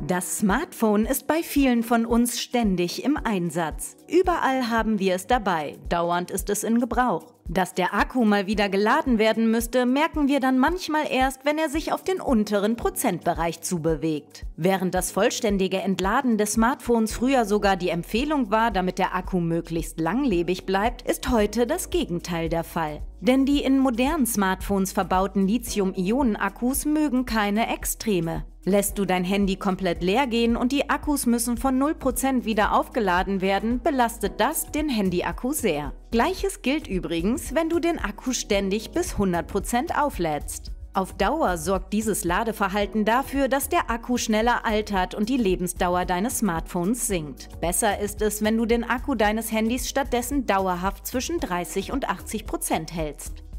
Das Smartphone ist bei vielen von uns ständig im Einsatz. Überall haben wir es dabei, dauernd ist es in Gebrauch. Dass der Akku mal wieder geladen werden müsste, merken wir dann manchmal erst, wenn er sich auf den unteren Prozentbereich zubewegt. Während das vollständige Entladen des Smartphones früher sogar die Empfehlung war, damit der Akku möglichst langlebig bleibt, ist heute das Gegenteil der Fall. Denn die in modernen Smartphones verbauten Lithium-Ionen-Akkus mögen keine Extreme. Lässt du dein Handy komplett leer gehen und die Akkus müssen von 0% wieder aufgeladen werden, belastet das den Handy-Akku sehr. Gleiches gilt übrigens, wenn du den Akku ständig bis 100% auflädst. Auf Dauer sorgt dieses Ladeverhalten dafür, dass der Akku schneller altert und die Lebensdauer deines Smartphones sinkt. Besser ist es, wenn du den Akku deines Handys stattdessen dauerhaft zwischen 30 und 80% hältst.